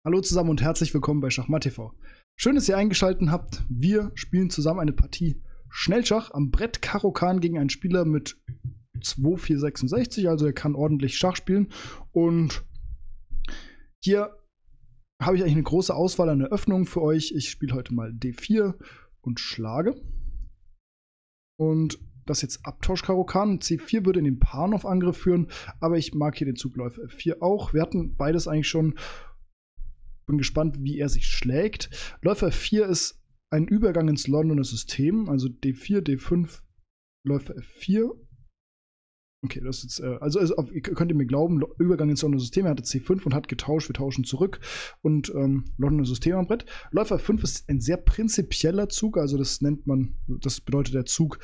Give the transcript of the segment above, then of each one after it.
Hallo zusammen und herzlich willkommen bei Schachmatt TV. Schön, dass ihr eingeschaltet habt. Wir spielen zusammen eine Partie Schnellschach am Brett Karo Kan gegen einen Spieler mit 2,466, also er kann ordentlich Schach spielen. Und hier habe ich eigentlich eine große Auswahl an Eröffnungen für euch. Ich spiele heute mal D4 und schlage. Und das jetzt Abtausch Karo Kan. C4 würde in den Paarnow-Angriff führen, aber ich mag hier den Zug Läufer F4 auch. Wir hatten beides eigentlich schon. Bin gespannt, wie er sich schlägt. Läufer F4 ist ein Übergang ins Londoner System, also D4, D5, Läufer F4. Okay, das ist jetzt, könnt ihr mir glauben, Übergang ins Londoner System. Er hatte C5 und hat getauscht, wir tauschen zurück und Londoner System am Brett. Läufer F5 ist ein sehr prinzipieller Zug, also das bedeutet, der Zug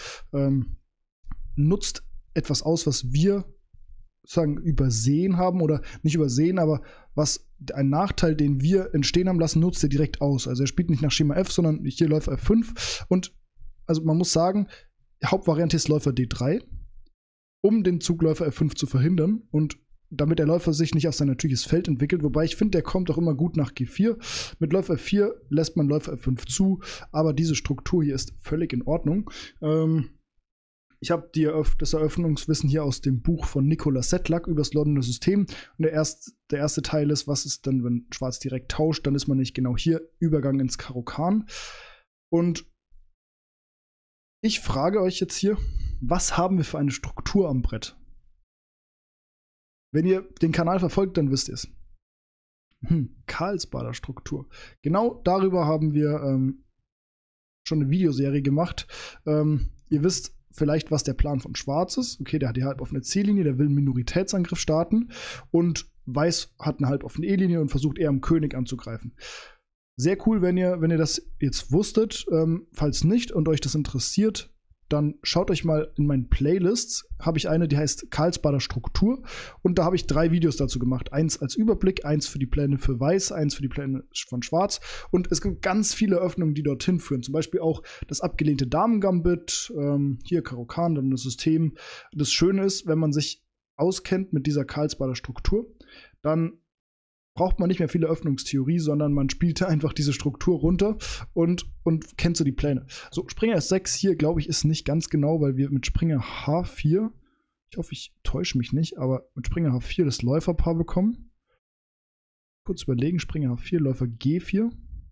nutzt etwas aus, was wir sozusagen übersehen haben oder nicht übersehen, aber was ein Nachteil, den wir entstehen haben lassen, nutzt er direkt aus. Also er spielt nicht nach Schema F, sondern hier Läufer F5 und also man muss sagen, Hauptvariante ist Läufer D3, um den Zug Läufer F5 zu verhindern und damit der Läufer sich nicht auf sein natürliches Feld entwickelt, wobei ich finde, der kommt auch immer gut nach G4. Mit Läufer F4 lässt man Läufer F5 zu, aber diese Struktur hier ist völlig in Ordnung. Ich habe das Eröffnungswissen hier aus dem Buch von Nicola Sedlak über das Londoner System. Und der erste Teil ist, was ist denn, wenn Schwarz direkt tauscht, dann ist man nicht genau hier, Übergang ins Karo Kan. Und ich frage euch jetzt hier, was haben wir für eine Struktur am Brett? Wenn ihr den Kanal verfolgt, dann wisst ihr es. Karlsbader Struktur. Genau darüber haben wir schon eine Videoserie gemacht. Ihr wisst vielleicht, was der Plan von Schwarz ist. Okay, der hat die halboffene C-Linie, der will einen Minoritätsangriff starten und Weiß hat eine halboffene E-Linie und versucht eher am König anzugreifen. Sehr cool, wenn ihr das jetzt wusstet. Falls nicht und euch das interessiert, dann schaut euch mal in meinen Playlists. Habe ich eine, die heißt Karlsbader Struktur und da habe ich 3 Videos dazu gemacht. Eins als Überblick, eins für die Pläne für Weiß, eins für die Pläne von Schwarz. Und es gibt ganz viele Öffnungen, die dorthin führen. Zum Beispiel auch das abgelehnte Damen-Gambit, hier Karo Kan, dann das System. Das Schöne ist, wenn man sich auskennt mit dieser Karlsbader Struktur, dann braucht man nicht mehr viele Öffnungstheorie, sondern man spielt einfach diese Struktur runter und kennt so die Pläne. So, Springer S6 hier, glaube ich, ist nicht ganz genau, weil wir mit Springer H4, ich hoffe, ich täusche mich nicht, aber mit Springer H4 das Läuferpaar bekommen. Kurz überlegen, Springer H4, Läufer G4.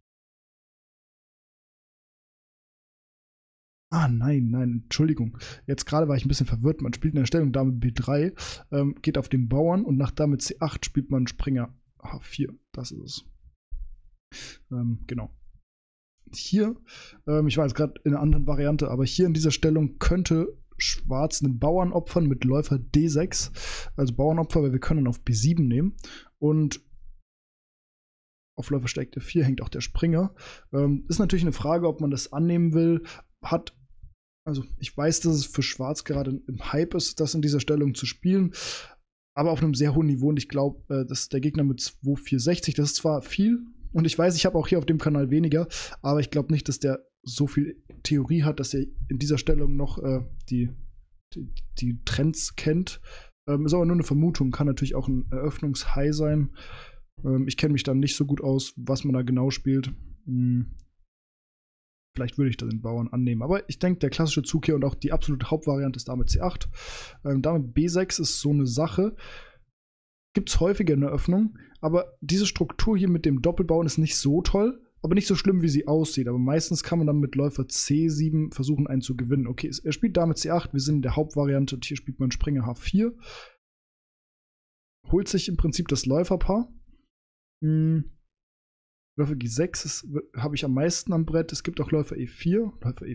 Ah, nein, Entschuldigung. Jetzt gerade war ich ein bisschen verwirrt. Man spielt in der Stellung Dame B3, geht auf den Bauern und nach Dame C8 spielt man Springer H4, das ist es. Genau. Hier, ich war jetzt gerade in einer anderen Variante, aber hier in dieser Stellung könnte Schwarz einen Bauern opfern mit Läufer D6. Also Bauernopfer, weil wir können auf B7 nehmen. Und auf Läufer schlägt F4 hängt auch der Springer. Ist natürlich eine Frage, ob man das annehmen will. Also ich weiß, dass es für Schwarz gerade im Hype ist, das in dieser Stellung zu spielen. Aber auf einem sehr hohen Niveau und ich glaube, dass der Gegner mit 2,460, das ist zwar viel und ich weiß, ich habe auch hier auf dem Kanal weniger, aber ich glaube nicht, dass der so viel Theorie hat, dass er in dieser Stellung noch die Trends kennt. Ist aber nur eine Vermutung, kann natürlich auch ein Eröffnungshigh sein. Ich kenne mich dann nicht so gut aus, was man da genau spielt. Vielleicht würde ich da den Bauern annehmen. Aber ich denke, der klassische Zug hier und auch die absolute Hauptvariante ist Dame C8. Dame B6 ist so eine Sache. Gibt es häufiger in der Öffnung. Aber diese Struktur hier mit dem Doppelbauern ist nicht so toll, aber nicht so schlimm, wie sie aussieht. Aber meistens kann man dann mit Läufer C7 versuchen, einen zu gewinnen. Okay, er spielt Dame C8. Wir sind in der Hauptvariante. Und hier spielt man Springer H4. Holt sich im Prinzip das Läuferpaar. Läufer G6 habe ich am meisten am Brett. Es gibt auch Läufer E4.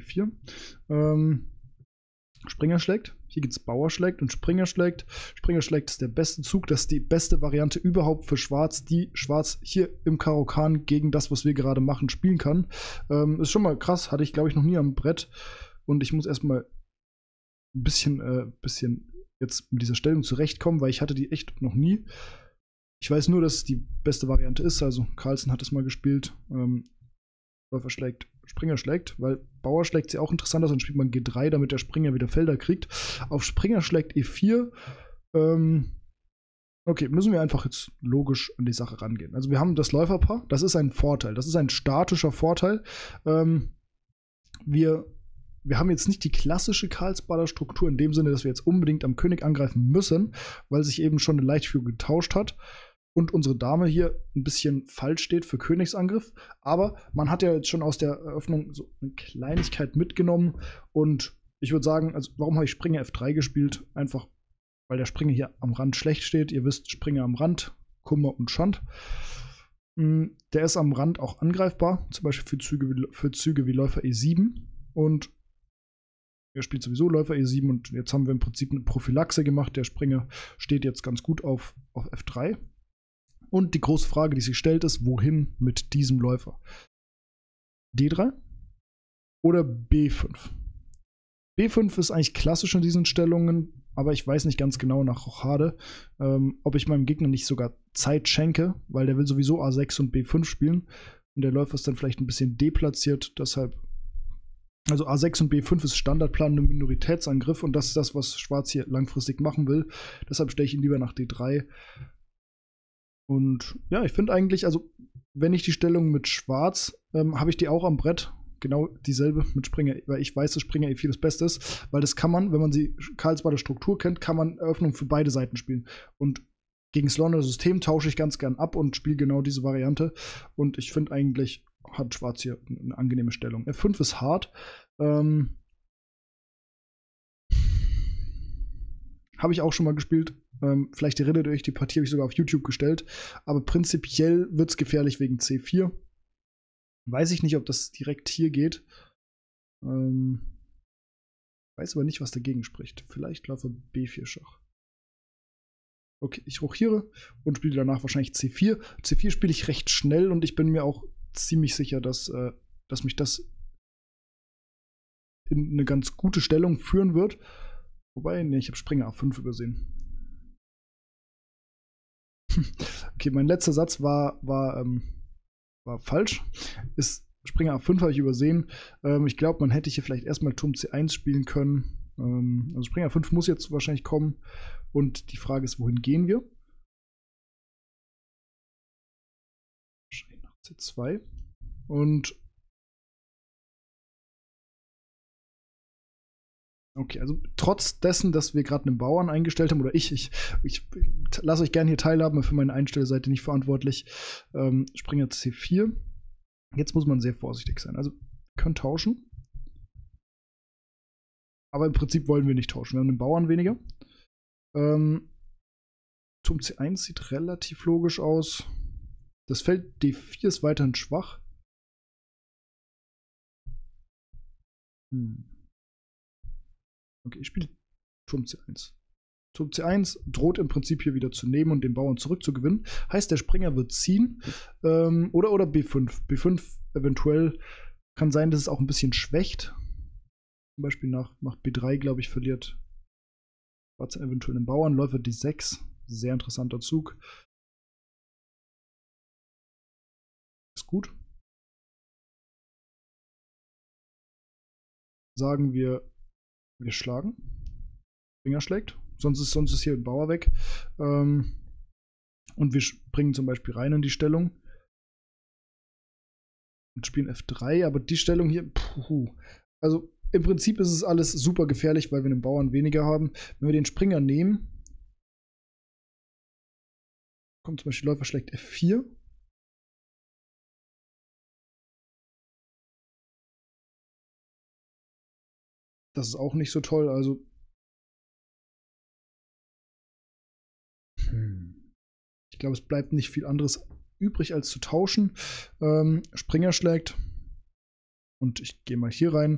Springer schlägt. Hier gibt es Bauer schlägt und Springer schlägt. Springer schlägt ist der beste Zug. Das ist die beste Variante überhaupt für Schwarz, die Schwarz hier im Karo Kan gegen das, was wir gerade machen, spielen kann. Ist schon mal krass. Hatte ich, glaube ich, noch nie am Brett. Und ich muss erstmal ein bisschen jetzt mit dieser Stellung zurechtkommen, weil ich hatte die echt noch nie. Ich weiß nur, dass es die beste Variante ist. Also Carlsen hat es mal gespielt. Läufer schlägt, Springer schlägt, weil Bauer schlägt sie auch interessant aus. Dann spielt man G3, damit der Springer wieder Felder kriegt. Auf Springer schlägt E4. Okay, müssen wir einfach jetzt logisch an die Sache rangehen. Also wir haben das Läuferpaar, das ist ein Vorteil, das ist ein statischer Vorteil. Wir haben jetzt nicht die klassische Karlsbader Struktur in dem Sinne, dass wir jetzt unbedingt am König angreifen müssen, weil sich eben schon eine Leichtführung getauscht hat und unsere Dame hier ein bisschen falsch steht für Königsangriff. Aber man hat ja jetzt schon aus der Eröffnung so eine Kleinigkeit mitgenommen und ich würde sagen, also warum habe ich Springer F3 gespielt? Einfach, weil der Springer hier am Rand schlecht steht. Ihr wisst, Springer am Rand, Kummer und Schand. Der ist am Rand auch angreifbar, zum Beispiel für Züge wie Läufer E7 und er spielt sowieso Läufer E7 und jetzt haben wir im Prinzip eine Prophylaxe gemacht. Der Springer steht jetzt ganz gut auf F3. Und die große Frage, die sich stellt, ist, wohin mit diesem Läufer? D3 oder B5? B5 ist eigentlich klassisch in diesen Stellungen, aber ich weiß nicht ganz genau nach Rochade, ob ich meinem Gegner nicht sogar Zeit schenke, weil der will sowieso A6 und B5 spielen. Und der Läufer ist dann vielleicht ein bisschen deplatziert, deshalb. Also A6 und B5 ist Standardplan im Minoritätsangriff und das ist das, was Schwarz hier langfristig machen will. Deshalb stelle ich ihn lieber nach D3. Und ja, ich finde eigentlich, also wenn ich die Stellung mit Schwarz, habe ich die auch am Brett. Genau dieselbe mit Springer, weil ich weiß, dass Springer E4 das Beste ist, weil das kann man, wenn man die Karlsbader Struktur kennt, kann man Eröffnung für beide Seiten spielen. Und gegen das Londoner System tausche ich ganz gern ab und spiele genau diese Variante. Und ich finde eigentlich, hat Schwarz hier eine angenehme Stellung. F5 ist hart. Habe ich auch schon mal gespielt. Vielleicht erinnert ihr euch, die Partie habe ich sogar auf YouTube gestellt. Aber prinzipiell wird es gefährlich wegen C4. Weiß ich nicht, ob das direkt hier geht. Weiß aber nicht, was dagegen spricht. Vielleicht Läufer B4 Schach. Okay, ich rochiere und spiele danach wahrscheinlich C4. C4 spiele ich recht schnell und ich bin mir auch ziemlich sicher, dass mich das in eine ganz gute Stellung führen wird. Wobei, ne, ich habe Springer A5 übersehen. Okay, mein letzter Satz war falsch. Springer A5 habe ich übersehen. Ich glaube, man hätte hier vielleicht erstmal Turm C1 spielen können. Also Springer A5 muss jetzt wahrscheinlich kommen. Und die Frage ist, wohin gehen wir? Wahrscheinlich nach C2. Und okay, also trotz dessen, dass wir gerade einen Bauern eingestellt haben, oder ich lasse euch gerne hier teilhaben, für meine Einstellseite nicht verantwortlich. Springer C4. Jetzt muss man sehr vorsichtig sein. Also, wir können tauschen. Aber im Prinzip wollen wir nicht tauschen. Wir haben einen Bauern weniger. Turm C1 sieht relativ logisch aus. Das Feld D4 ist weiterhin schwach. Okay, ich spiele Turm C1. Turm C1 droht im Prinzip hier wieder zu nehmen und den Bauern zurückzugewinnen. Heißt, der Springer wird ziehen. Oder B5. B5 eventuell kann sein, dass es auch ein bisschen schwächt. Zum Beispiel nach B3, glaube ich, verliert Schwarz eventuell den Bauern. Läufer D6. Sehr interessanter Zug. Ist gut. Sagen wir schlagen. Springer schlägt. Sonst ist hier ein Bauer weg. Und wir springen zum Beispiel rein in die Stellung. Und spielen F3. Aber die Stellung hier, also im Prinzip ist es alles super gefährlich, weil wir einen Bauern weniger haben. Wenn wir den Springer nehmen, kommt zum Beispiel Läufer schlägt F4. Das ist auch nicht so toll. Also ich glaube, es bleibt nicht viel anderes übrig, als zu tauschen. Springer schlägt. Und ich gehe mal hier rein.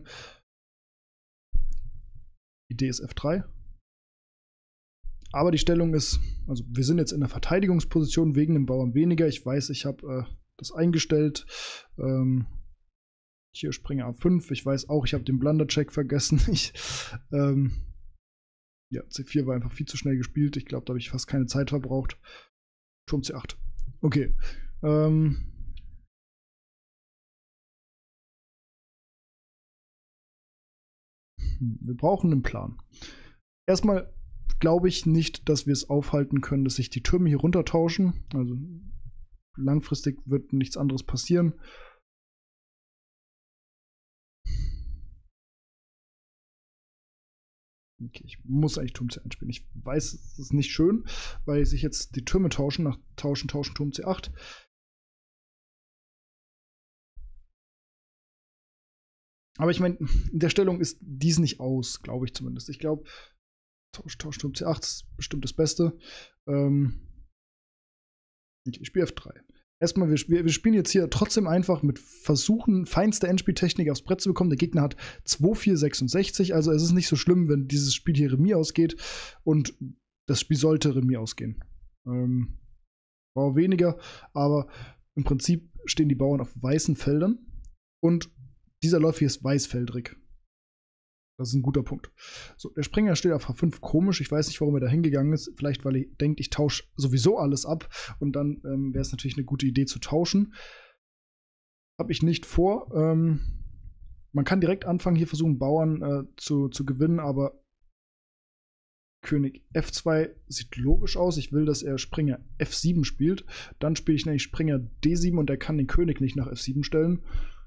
Idee ist F3. Aber die Stellung ist, also wir sind jetzt in der Verteidigungsposition wegen dem Bauern weniger. Ich weiß, ich habe das eingestellt. Hier Springer A5. Ich weiß auch, ich habe den Blunder-Check vergessen. Ja, C4 war einfach viel zu schnell gespielt. Ich glaube, da habe ich fast keine Zeit verbraucht. Turm C8. Okay. Wir brauchen einen Plan. Erstmal glaube ich nicht, dass wir es aufhalten können, dass sich die Türme hier runtertauschen. Also langfristig wird nichts anderes passieren. Okay, ich muss eigentlich Turm C1 spielen. Ich weiß, es ist nicht schön, weil sich jetzt die Türme tauschen, nach tauschen Turm C8. Aber ich meine, in der Stellung ist dies nicht aus, glaube ich zumindest. Ich glaube, Tausch Turm C8 ist bestimmt das Beste. Okay, ich spiele F3. Erstmal, wir spielen jetzt hier trotzdem einfach mit Versuchen, feinste Endspieltechnik aufs Brett zu bekommen. Der Gegner hat 2-4-66, also es ist nicht so schlimm, wenn dieses Spiel hier Remis ausgeht. Und das Spiel sollte Remis ausgehen. Bauer weniger, aber im Prinzip stehen die Bauern auf weißen Feldern. Und dieser Läufer hier ist weißfeldrig. Das ist ein guter Punkt. So, der Springer steht auf H5 komisch. Ich weiß nicht, warum er da hingegangen ist. Vielleicht, weil er denkt, ich tausche sowieso alles ab. Und dann wäre es natürlich eine gute Idee zu tauschen. Habe ich nicht vor. Man kann direkt anfangen, hier versuchen, Bauern zu gewinnen, aber König F2 sieht logisch aus. Ich will, dass er Springer F7 spielt. Dann spiele ich nämlich Springer D7 und er kann den König nicht nach F7 stellen.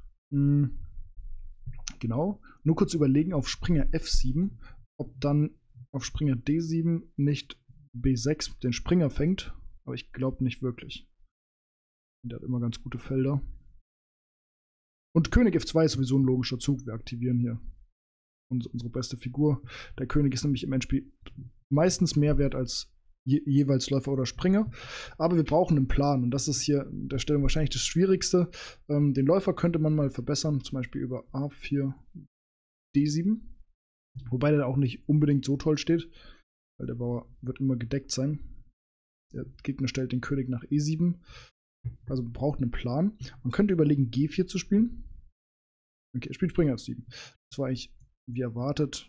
Genau. Nur kurz überlegen auf Springer F7, ob dann auf Springer D7 nicht B6 den Springer fängt. Aber ich glaube nicht wirklich. Der hat immer ganz gute Felder. Und König F2 ist sowieso ein logischer Zug. Wir aktivieren hier unsere beste Figur. Der König ist nämlich im Endspiel meistens mehr wert als jeweils Läufer oder Springer. Aber wir brauchen einen Plan. Und das ist hier in der Stellung wahrscheinlich das Schwierigste. Den Läufer könnte man mal verbessern, zum Beispiel über A4, D7. Wobei der auch nicht unbedingt so toll steht, weil der Bauer wird immer gedeckt sein. Der Gegner stellt den König nach E7. Also man braucht einen Plan. Man könnte überlegen, G4 zu spielen. Okay, er spielt Springer F7. Das war eigentlich wie erwartet.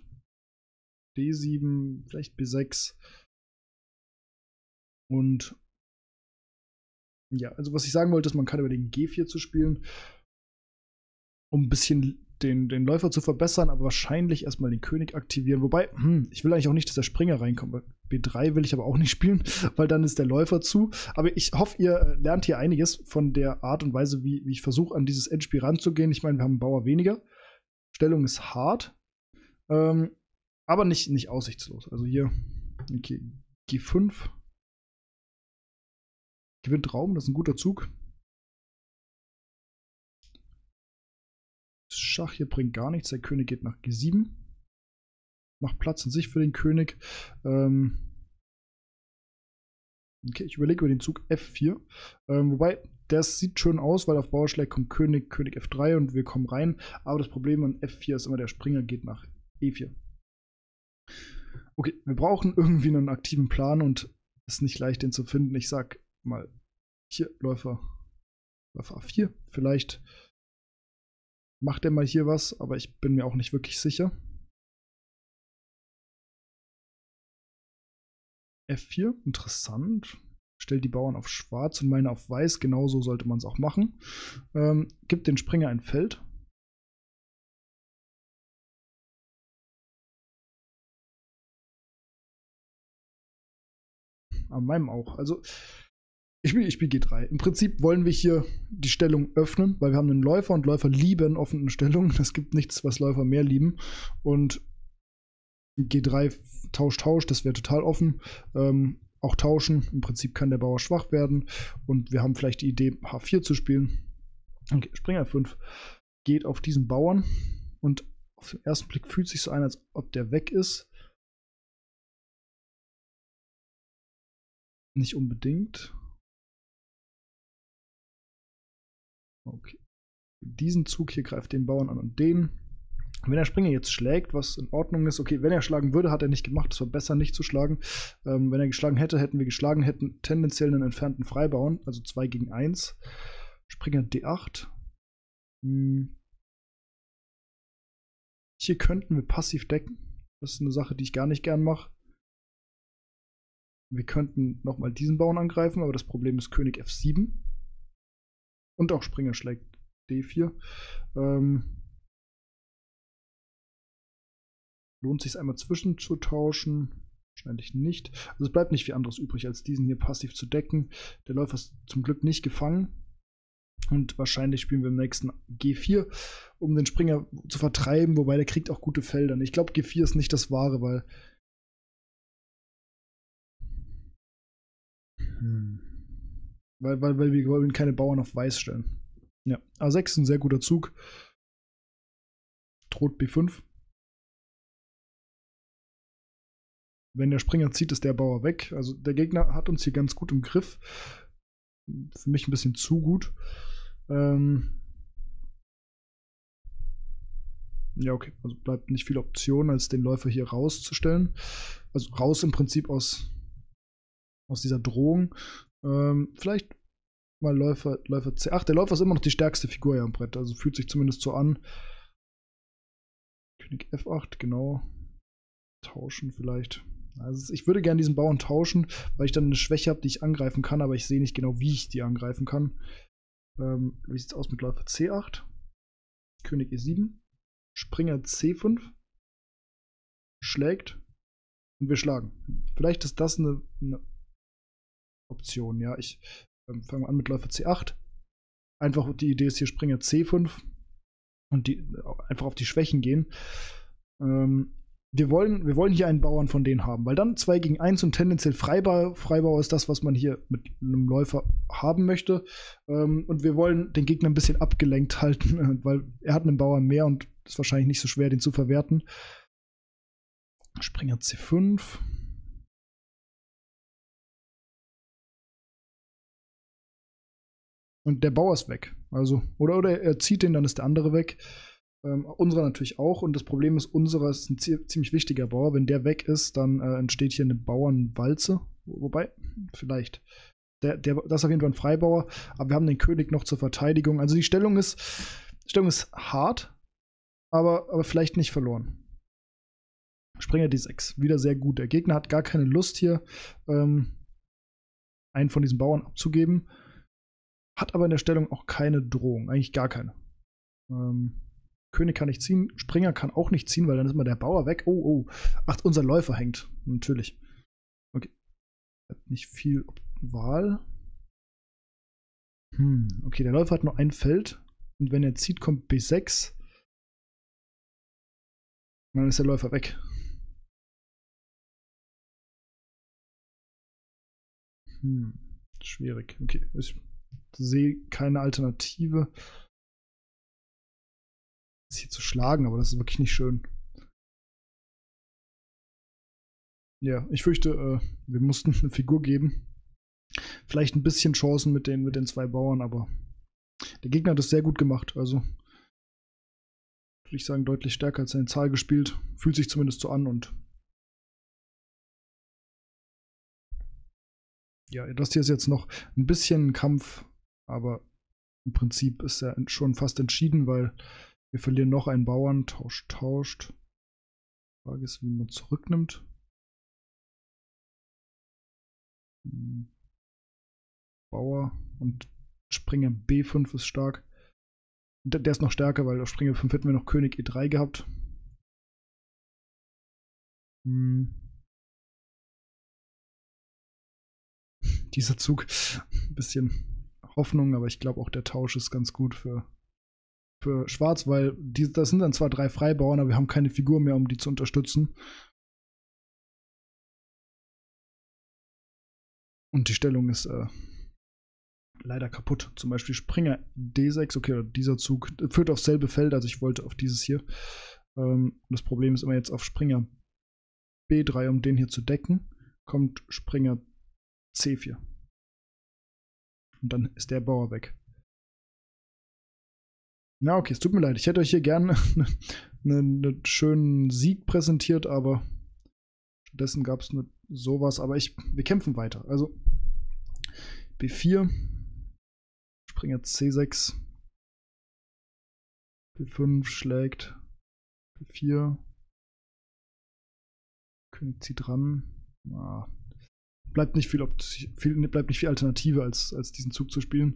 D7, vielleicht B6. Und ja, also was ich sagen wollte, ist, man kann überlegen, G4 zu spielen, um ein bisschen den Läufer zu verbessern, aber wahrscheinlich erstmal den König aktivieren. Wobei, ich will eigentlich auch nicht, dass der Springer reinkommt. B3 will ich aber auch nicht spielen, weil dann ist der Läufer zu. Aber ich hoffe, ihr lernt hier einiges von der Art und Weise, wie ich versuche, an dieses Endspiel ranzugehen. Ich meine, wir haben einen Bauer weniger. Stellung ist hart, aber nicht aussichtslos. Also hier, okay, G5. Gewinnt Raum, das ist ein guter Zug. Schach hier bringt gar nichts. Der König geht nach G7. Macht Platz in sich für den König. Okay, ich überlege über den Zug F4. Wobei, das sieht schön aus, weil auf Bauerschläg kommt König F3 und wir kommen rein. Aber das Problem an F4 ist immer, der Springer geht nach E4. Okay, wir brauchen irgendwie einen aktiven Plan und es ist nicht leicht, den zu finden. Ich sag mal, hier Läufer A4. Vielleicht macht er mal hier was, aber ich bin mir auch nicht wirklich sicher. F4, interessant. Stellt die Bauern auf schwarz und meine auf weiß. Genauso sollte man es auch machen. Gibt den Springer ein Feld. An meinem auch. Also ich spiele G3. Im Prinzip wollen wir hier die Stellung öffnen, weil wir haben einen Läufer und Läufer lieben offene Stellungen. Es gibt nichts, was Läufer mehr lieben. Und G3 Tausch, das wäre total offen. Auch tauschen. Im Prinzip kann der Bauer schwach werden. Und wir haben vielleicht die Idee, H4 zu spielen. Okay, Springer 5 geht auf diesen Bauern. Und auf den ersten Blick fühlt es sich so an, als ob der weg ist. Nicht unbedingt. Okay. Diesen Zug hier greift den Bauern an und den. Wenn der Springer jetzt schlägt, was in Ordnung ist, okay, wenn er schlagen würde, hat er nicht gemacht, es war besser nicht zu schlagen. Wenn er geschlagen hätte, hätten wir geschlagen, hätten tendenziell einen entfernten Freibauern, also 2 gegen 1. Springer D8. Hier könnten wir passiv decken. Das ist eine Sache, die ich gar nicht gern mache. Wir könnten nochmal diesen Bauern angreifen, aber das Problem ist König F7. Und auch Springer schlägt D4. Lohnt sich einmal zwischenzutauschen. Wahrscheinlich nicht. Also es bleibt nicht viel anderes übrig, als diesen hier passiv zu decken. Der Läufer ist zum Glück nicht gefangen. Und wahrscheinlich spielen wir im nächsten G4, um den Springer zu vertreiben, wobei der kriegt auch gute Felder. Ich glaube, G4 ist nicht das Wahre, weil. Weil wir wollen keine Bauern auf Weiß stellen. Ja, A6 ist ein sehr guter Zug. Droht B5. Wenn der Springer zieht, ist der Bauer weg. Also der Gegner hat uns hier ganz gut im Griff. Für mich ein bisschen zu gut. Ja, okay. Also bleibt nicht viel Option, als den Läufer hier rauszustellen. Also raus im Prinzip aus dieser Drohung. Vielleicht mal Läufer C8. Der Läufer ist immer noch die stärkste Figur ja am Brett. Also fühlt sich zumindest so an. König F8, genau. Tauschen vielleicht. Also ich würde gerne diesen Bauern tauschen, weil ich dann eine Schwäche habe, die ich angreifen kann, aber ich sehe nicht genau, wie ich die angreifen kann. Wie sieht es aus mit Läufer C8? König E7. Springer C5. Schlägt. Und wir schlagen. Vielleicht ist das eine Option, ja. Ich fange an mit Läufer C8. Einfach die Idee ist hier Springer C5 und einfach auf die Schwächen gehen. Wir wollen hier einen Bauern von denen haben, weil dann 2 gegen 1 und tendenziell Freibauer ist das, was man hier mit einem Läufer haben möchte. Und wir wollen den Gegner ein bisschen abgelenkt halten, weil er hat einen Bauern mehr und es ist wahrscheinlich nicht so schwer, den zu verwerten. Springer C5. Und der Bauer ist weg. Also, oder er zieht den, dann ist der andere weg. Unserer natürlich auch. Und das Problem ist, unserer ist ein ziemlich wichtiger Bauer. Wenn der weg ist, dann entsteht hier eine Bauernwalze. Wobei, vielleicht. Das ist auf jeden Fall ein Freibauer. Aber wir haben den König noch zur Verteidigung. Also die Stellung ist hart, aber vielleicht nicht verloren. Springer D6. Wieder sehr gut. Der Gegner hat gar keine Lust hier, einen von diesen Bauern abzugeben. Hat aber in der Stellung auch keine Drohung. Eigentlich gar keine. König kann nicht ziehen. Springer kann auch nicht ziehen, weil dann ist immer der Bauer weg. Oh. Ach, unser Läufer hängt. Natürlich. Okay. Hat nicht viel Wahl. Okay, der Läufer hat nur ein Feld. Und wenn er zieht, kommt B6. Und dann ist der Läufer weg. Schwierig. Okay. Ich sehe keine Alternative, hier zu schlagen, aber das ist wirklich nicht schön. Ja, ich fürchte, wir mussten eine Figur geben. Vielleicht ein bisschen Chancen mit den 2 Bauern, aber der Gegner hat das sehr gut gemacht. Also würde ich sagen, deutlich stärker als seine Zahl gespielt. Fühlt sich zumindest so an und ja, das hier ist jetzt noch ein bisschen ein Kampf, aber im Prinzip ist er schon fast entschieden, weil wir verlieren noch einen Bauern. Tauscht. Die Frage ist, wie man zurücknimmt. Bauer und Springer B5 ist stark. Der ist noch stärker, weil auf Springer 5 hätten wir noch König E3 gehabt. Dieser Zug, ein bisschen Hoffnung, aber ich glaube auch der Tausch ist ganz gut für Schwarz, weil das sind dann zwar 3 Freibauern, aber wir haben keine Figur mehr, um die zu unterstützen. Und die Stellung ist leider kaputt. Zum Beispiel Springer D6, okay, dieser Zug führt aufs selbe Feld, also ich wollte auf dieses hier. Das Problem ist immer jetzt auf Springer B3, um den hier zu decken, kommt Springer C4. Und dann ist der Bauer weg. Na, okay, es tut mir leid. Ich hätte euch hier gerne einen schönen Sieg präsentiert, aber stattdessen gab es sowas. Aber wir kämpfen weiter. Also B4, Springer C6, B5 schlägt, B4, König zieht ran. Bleibt nicht viel Alternative, als diesen Zug zu spielen.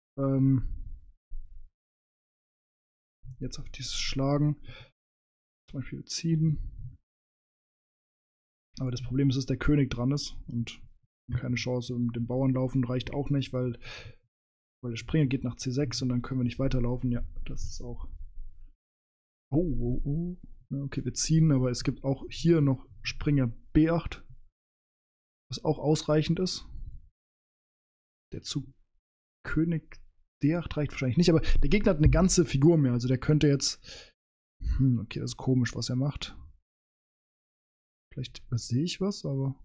Jetzt auf dieses Schlagen. Zum Beispiel ziehen. Aber das Problem ist, dass der König dran ist und keine Chance mit dem Bauern laufen reicht auch nicht, weil der Springer geht nach C6 und dann können wir nicht weiterlaufen. Ja, das ist auch. Oh. Ja, okay, wir ziehen, aber es gibt auch hier noch Springer B8, was auch ausreichend ist. Der Zug König D8 reicht wahrscheinlich nicht, aber der Gegner hat eine ganze Figur mehr. Also der könnte jetzt. Okay, das ist komisch, was er macht. Vielleicht übersehe ich was, aber.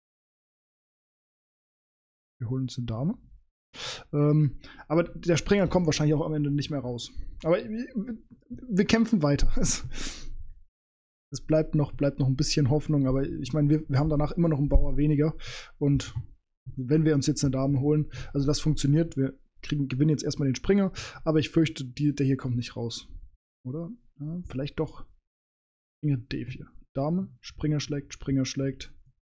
Wir holen uns eine Dame. Aber der Springer kommt wahrscheinlich auch am Ende nicht mehr raus. Aber wir kämpfen weiter. Es bleibt noch ein bisschen Hoffnung, aber ich meine, wir haben danach immer noch einen Bauer weniger. Und wenn wir uns jetzt eine Dame holen, also das funktioniert, wir gewinnen jetzt erstmal den Springer, aber ich fürchte, der hier kommt nicht raus. Oder? Ja, vielleicht doch. Springer D4. Dame, Springer schlägt, Springer schlägt.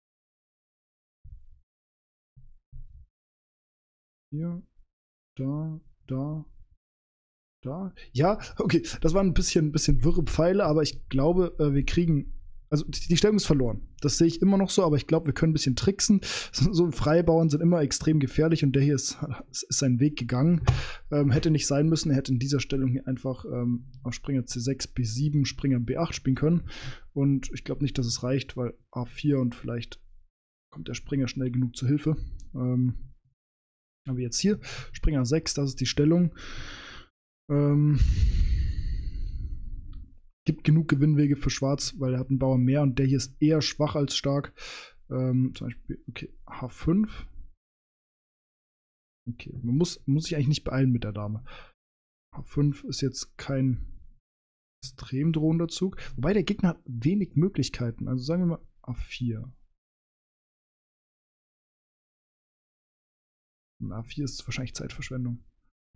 Hier, da. Ja, okay, das waren ein bisschen wirre Pfeile, aber ich glaube, wir kriegen. Also die Stellung ist verloren. Das sehe ich immer noch so, aber ich glaube, wir können ein bisschen tricksen. So Freibauern sind immer extrem gefährlich und der hier ist seinen Weg gegangen. Hätte nicht sein müssen. Er hätte in dieser Stellung hier einfach auf Springer C6, B7, Springer B8 spielen können. Und ich glaube nicht, dass es reicht, weil A4 und vielleicht kommt der Springer schnell genug zur Hilfe. Aber jetzt hier, Springer 6, das ist die Stellung. Gibt genug Gewinnwege für Schwarz, weil er hat einen Bauer mehr und der hier ist eher schwach als stark. Zum Beispiel, okay, H5. Okay, man muss sich eigentlich nicht beeilen mit der Dame. H5 ist jetzt kein extrem drohender Zug. Wobei der Gegner hat wenig Möglichkeiten. Also sagen wir mal A4. Und A4 ist wahrscheinlich Zeitverschwendung.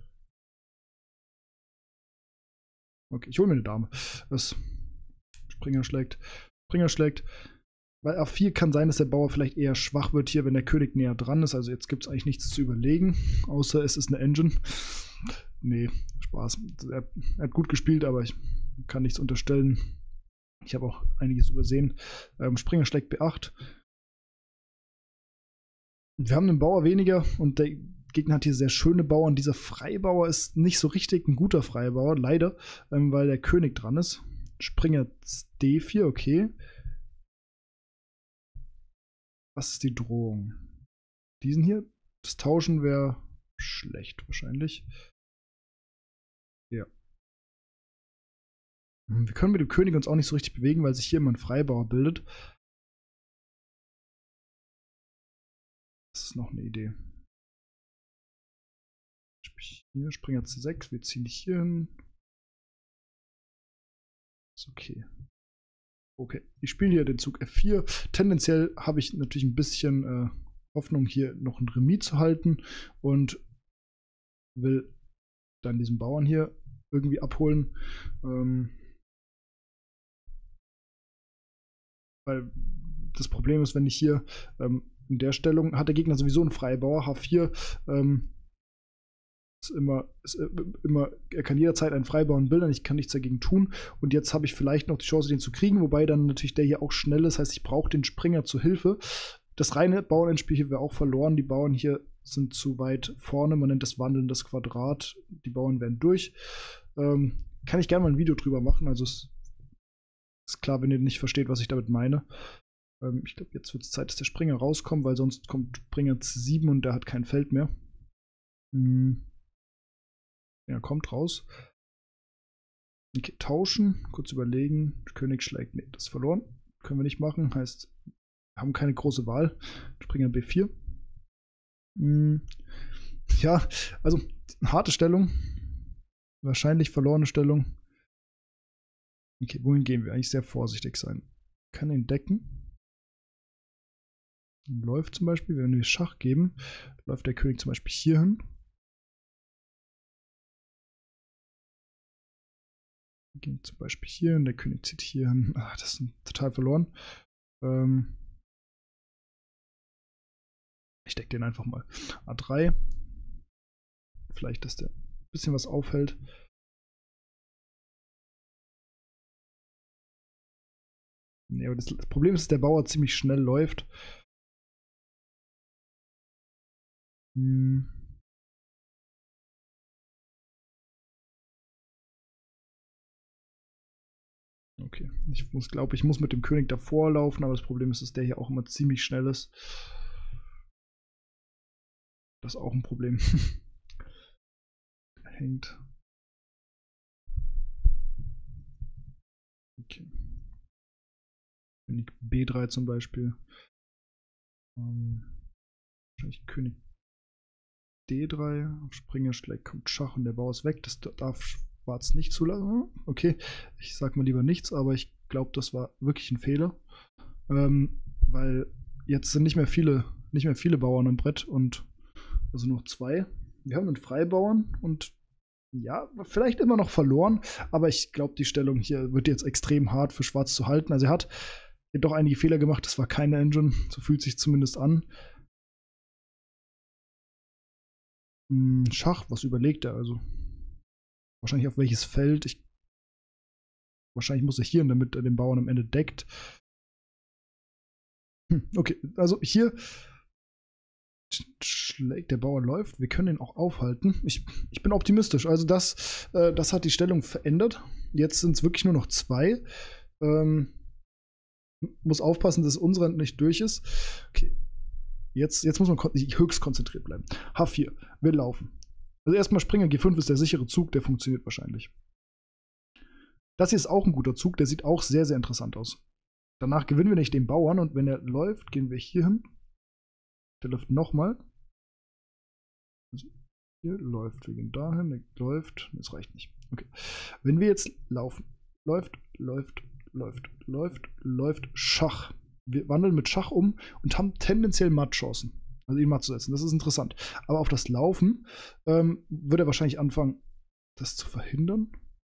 Okay, ich hole mir eine Dame. Das Springer schlägt. Weil A4 kann sein, dass der Bauer vielleicht eher schwach wird hier, wenn der König näher dran ist. Also jetzt gibt es eigentlich nichts zu überlegen, außer es ist eine Engine. Nee, Spaß. Er hat gut gespielt, aber ich kann nichts unterstellen. Ich habe auch einiges übersehen. Springer schlägt B8. Wir haben einen Bauer weniger und der Gegner hat hier sehr schöne Bauern. Dieser Freibauer ist nicht so richtig ein guter Freibauer, leider, weil der König dran ist. Springer D4, okay. Was ist die Drohung? Diesen hier? Das Tauschen wäre schlecht wahrscheinlich. Ja. Wir können mit dem König uns auch nicht so richtig bewegen, weil sich hier immer ein Freibauer bildet. Das ist noch eine Idee. Hier, Springer C6, wir ziehen hier hin. Ist okay. Okay, ich spiele hier den Zug F4. Tendenziell habe ich natürlich ein bisschen Hoffnung, hier noch ein Remis zu halten und will dann diesen Bauern hier irgendwie abholen. Weil das Problem ist, wenn ich hier in der Stellung hat der Gegner sowieso einen Freibauer, H4 ist immer, er kann jederzeit einen Freibauern bildern, ich kann nichts dagegen tun. Und jetzt habe ich vielleicht noch die Chance, den zu kriegen, wobei dann natürlich der hier auch schnell ist. Das heißt, ich brauche den Springer zur Hilfe. Das reine Bauernendspiel hier wäre auch verloren. Die Bauern hier sind zu weit vorne. Man nennt das wandelndes Quadrat. Die Bauern werden durch. Kann ich gerne mal ein Video drüber machen. Also es ist klar, wenn ihr nicht versteht, was ich damit meine. Ich glaube, jetzt wird es Zeit, dass der Springer rauskommt, weil sonst kommt Springer C7 und der hat kein Feld mehr. Ja, kommt raus. Okay, tauschen. Kurz überlegen. König schlägt. Nee, das ist verloren. Können wir nicht machen. Heißt, wir haben keine große Wahl. Springer B4. Ja, also harte Stellung. Wahrscheinlich verlorene Stellung. Okay, wohin gehen wir? Eigentlich sehr vorsichtig sein. Kann ihn decken. Läuft zum Beispiel, wenn wir Schach geben, läuft der König zum Beispiel hier hin. Wir gehen zum Beispiel hier hin, der König zieht hier hin. Ach, das ist total verloren. Ich decke den einfach mal. A3. Vielleicht, dass der ein bisschen was aufhält. Nee, aber das Problem ist, dass der Bauer ziemlich schnell läuft. Hm. Okay, ich muss mit dem König davor laufen, aber das Problem ist, dass der hier auch immer ziemlich schnell ist. Das ist auch ein Problem. Hängt. Okay. König B3 zum Beispiel. Wahrscheinlich König D3. Auf Springer schlägt, kommt Schach und der Bauer ist weg. Das darf Schwarz nicht zulassen. Okay, ich sag mal lieber nichts, aber ich glaube, das war wirklich ein Fehler. Weil jetzt sind nicht mehr viele Bauern am Brett und also noch 2. Wir haben einen Freibauern und ja, vielleicht immer noch verloren, aber ich glaube, die Stellung hier wird jetzt extrem hart für Schwarz zu halten. Also er hat doch einige Fehler gemacht, das war keine Engine, so fühlt sich zumindest an. Schach, was überlegt er also? Wahrscheinlich auf welches Feld? Wahrscheinlich muss er hier, damit er den Bauern am Ende deckt. Okay, also hier schlägt der Bauer läuft. Wir können ihn auch aufhalten. Ich bin optimistisch. Also das hat die Stellung verändert. Jetzt sind es wirklich nur noch 2. Muss aufpassen, dass unsere nicht durch ist. Okay. Jetzt muss man höchst konzentriert bleiben. H4, wir laufen. Also erstmal Springer G5 ist der sichere Zug, der funktioniert wahrscheinlich. Das hier ist auch ein guter Zug, der sieht auch sehr, sehr interessant aus. Danach gewinnen wir nicht den Bauern und wenn er läuft, gehen wir hier hin. Der läuft nochmal. Also hier läuft, wir gehen dahin, der läuft, das reicht nicht. Okay. Wenn wir jetzt laufen, läuft, Schach. Wir wandeln mit Schach um und haben tendenziell Mattchancen. Also ihn matt zu setzen. Das ist interessant. Aber auf das Laufen wird er wahrscheinlich anfangen, das zu verhindern.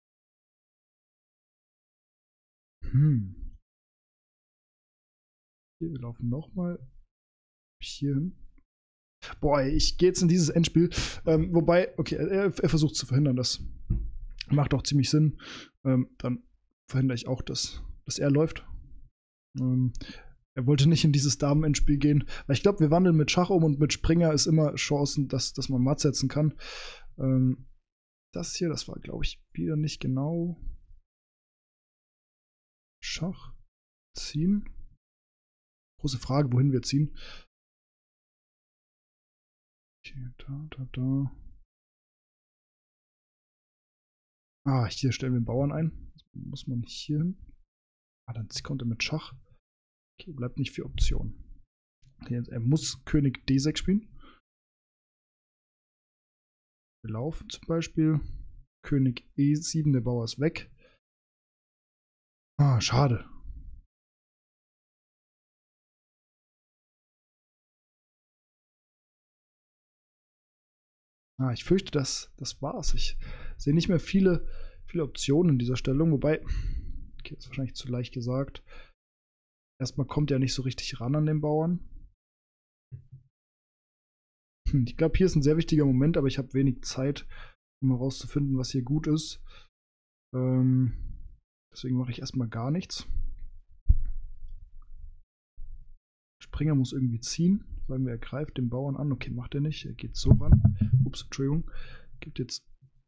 Hier, wir laufen nochmal hier hin. Boah, ich gehe jetzt in dieses Endspiel. Wobei, okay, er versucht zu verhindern. Das macht auch ziemlich Sinn. Dann verhindere ich auch, dass er läuft. Er wollte nicht in dieses Damen-Endspiel gehen, weil ich glaube, wir wandeln mit Schach um und mit Springer ist immer Chancen, dass man matt setzen kann. Das hier, das war, glaube ich, wieder nicht genau. Schach. Ziehen. Große Frage, wohin wir ziehen. Okay, da. Hier stellen wir den Bauern ein. Das muss man nicht hier hin. Dann kommt er mit Schach. Okay, bleibt nicht für Optionen. Okay, er muss König D6 spielen. Wir laufen zum Beispiel. König E7, der Bauer ist weg. Schade. Ich fürchte, das war's. Ich sehe nicht mehr viele Optionen in dieser Stellung, wobei, okay, das ist wahrscheinlich zu leicht gesagt. Erstmal kommt er nicht so richtig ran an den Bauern. Ich glaube, hier ist ein sehr wichtiger Moment, aber ich habe wenig Zeit, um herauszufinden, was hier gut ist. Deswegen mache ich erstmal gar nichts. Springer muss irgendwie ziehen. Sagen wir, er greift den Bauern an. Okay, macht er nicht. Er geht so ran. Ups, Entschuldigung. Gibt jetzt.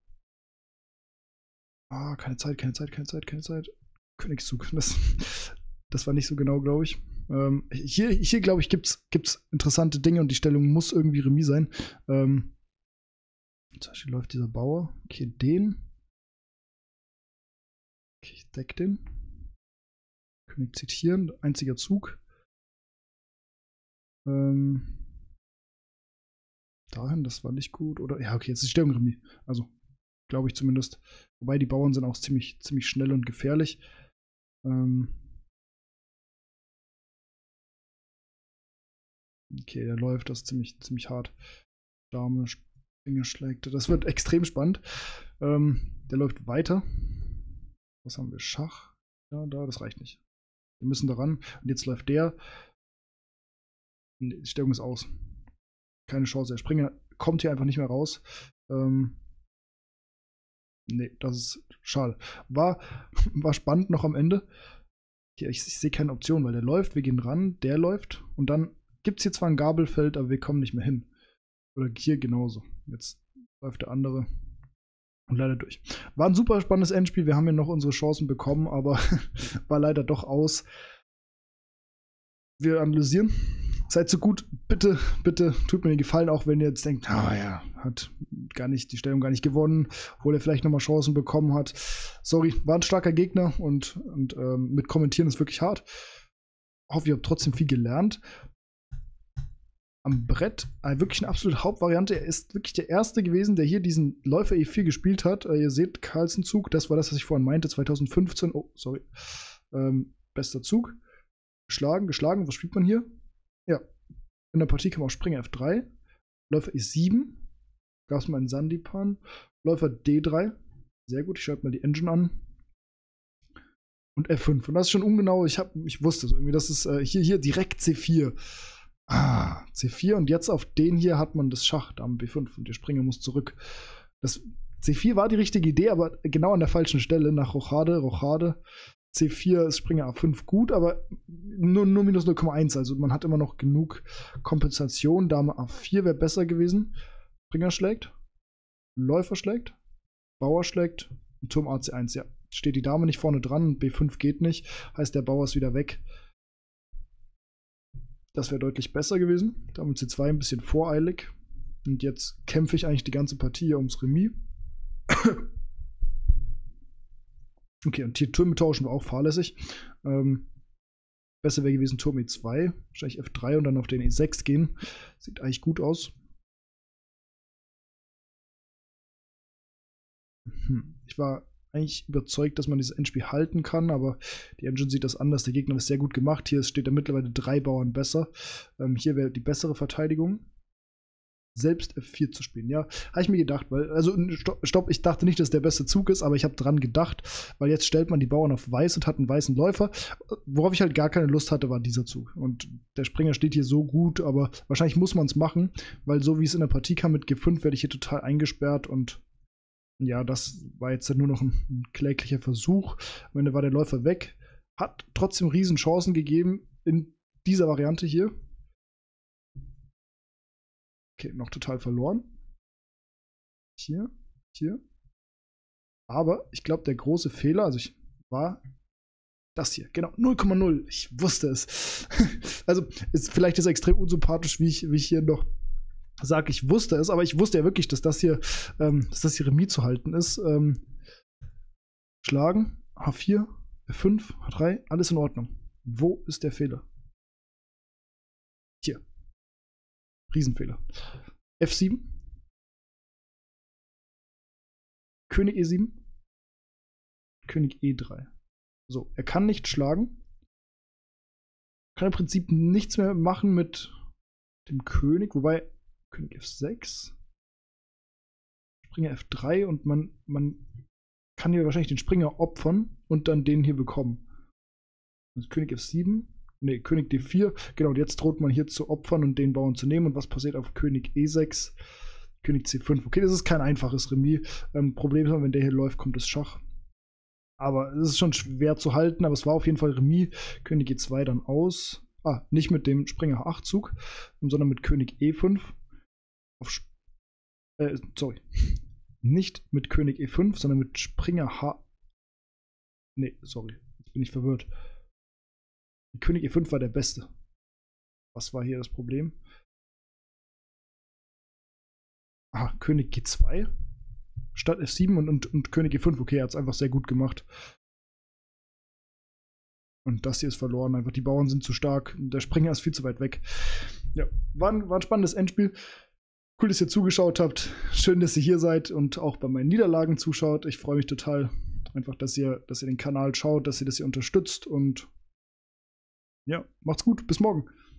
Keine Zeit. Königszug. Das war nicht so genau, glaube ich. Hier glaube ich, gibt's interessante Dinge und die Stellung muss irgendwie Remis sein. Zum Beispiel läuft dieser Bauer. Okay, den. Okay, ich deck den. König zitieren. Einziger Zug. Dahin, das war nicht gut. Oder ja, okay, jetzt ist die Stellung Remis. Also, glaube ich zumindest. Wobei die Bauern sind auch ziemlich schnell und gefährlich. Okay, der läuft das ziemlich hart. Dame, Springer schlägt. Das wird extrem spannend. Der läuft weiter. Was haben wir? Schach. Ja, das reicht nicht. Wir müssen daran. Und jetzt läuft der. Die Stellung ist aus. Keine Chance. Der Springer kommt hier einfach nicht mehr raus. Nee, das ist schade. War spannend noch am Ende. Ich sehe keine Option, weil der läuft, wir gehen ran, der läuft und dann gibt es hier zwar ein Gabelfeld, aber wir kommen nicht mehr hin. Oder hier genauso. Jetzt läuft der andere und leider durch. War ein super spannendes Endspiel, wir haben ja noch unsere Chancen bekommen, aber war leider doch aus. Wir analysieren. Seid so gut, bitte, bitte tut mir den Gefallen, auch wenn ihr jetzt denkt, ja, hat die Stellung gar nicht gewonnen, obwohl er vielleicht nochmal Chancen bekommen hat. Sorry, war ein starker Gegner und mit Kommentieren ist wirklich hart. Hoffe, ihr habt trotzdem viel gelernt. Am Brett, wirklich eine absolute Hauptvariante. Er ist wirklich der Erste gewesen, der hier diesen Läufer E4 gespielt hat. Ihr seht, Carlsen-Zug, das war das, was ich vorhin meinte, 2015. Oh, sorry. Bester Zug. Geschlagen. Was spielt man hier? Ja. In der Partie kann man auch Springer F3. Läufer E7. Gab es mal einen Sandipan. Läufer D3. Sehr gut, ich schalte mal die Engine an. Und F5. Und das ist schon ungenau. Ich wusste es irgendwie. Das ist hier direkt C4. C4 und jetzt auf den hier hat man das Schach, Dame B5 und der Springer muss zurück. Das C4 war die richtige Idee, aber genau an der falschen Stelle nach Rochade. C4 ist Springer A5 gut, aber nur minus 0,1, also man hat immer noch genug Kompensation. Dame A4 wäre besser gewesen. Springer schlägt, Läufer schlägt, Bauer schlägt und Turm AC1, ja. Steht die Dame nicht vorne dran, B5 geht nicht, heißt der Bauer ist wieder weg. Das wäre deutlich besser gewesen. Dame C2 ein bisschen voreilig. Und jetzt kämpfe ich eigentlich die ganze Partie ums Remis. Okay, und hier Türme tauschen wir auch fahrlässig. Besser wäre gewesen Turm E2, wahrscheinlich F3 und dann auf den E6 gehen. Sieht eigentlich gut aus. Ich war eigentlich überzeugt, dass man dieses Endspiel halten kann, aber die Engine sieht das anders. Der Gegner ist sehr gut gemacht. Hier steht er mittlerweile 3 Bauern besser. Hier wäre die bessere Verteidigung. Selbst F4 zu spielen, ja. Habe ich mir gedacht, weil, also stopp, ich dachte nicht, dass der beste Zug ist, aber ich habe dran gedacht, weil jetzt stellt man die Bauern auf weiß und hat einen weißen Läufer. Worauf ich halt gar keine Lust hatte, war dieser Zug. Und der Springer steht hier so gut, aber wahrscheinlich muss man es machen, weil so wie es in der Partie kam mit G5, werde ich hier total eingesperrt und ja, das war jetzt nur noch ein kläglicher Versuch. Am Ende war der Läufer weg. Hat trotzdem riesen Chancen gegeben in dieser Variante hier. Okay, noch total verloren. Hier. Aber ich glaube, der große Fehler, war das hier. Genau, 0,0. Ich wusste es. Also, vielleicht ist es extrem unsympathisch, wie ich hier noch sage, ich wusste es, aber ich wusste ja wirklich, dass das hier Remis zu halten ist. Schlagen, H4, F5, H3, alles in Ordnung. Wo ist der Fehler? Hier. Riesenfehler. F7. König E7. König E3. So, er kann nicht schlagen. Kann im Prinzip nichts mehr machen mit dem König, wobei König F6, Springer F3 und man kann hier wahrscheinlich den Springer opfern und dann den hier bekommen. Also König F7, ne, König D4, genau, und jetzt droht man hier zu opfern und den Bauern zu nehmen. Und was passiert auf König E6? König C5. Okay, das ist kein einfaches Remis. Problem ist, wenn der hier läuft, kommt das Schach. Aber es ist schon schwer zu halten, aber es war auf jeden Fall Remis. König E2 dann aus. Nicht mit dem Springer H8-Zug, sondern mit König E5. Nicht mit König E5, sondern mit Springer H. Ne, sorry, jetzt bin ich verwirrt. König E5 war der beste. Was war hier das Problem? König G2 statt F7 und König E5. Okay, er hat es einfach sehr gut gemacht. Und das hier ist verloren. Einfach die Bauern sind zu stark. Der Springer ist viel zu weit weg. Ja, war ein spannendes Endspiel. Cool, dass ihr zugeschaut habt. Schön, dass ihr hier seid und auch bei meinen Niederlagen zuschaut. Ich freue mich total. Einfach, dass ihr den Kanal schaut, dass ihr das hier unterstützt. Und ja, macht's gut. Bis morgen.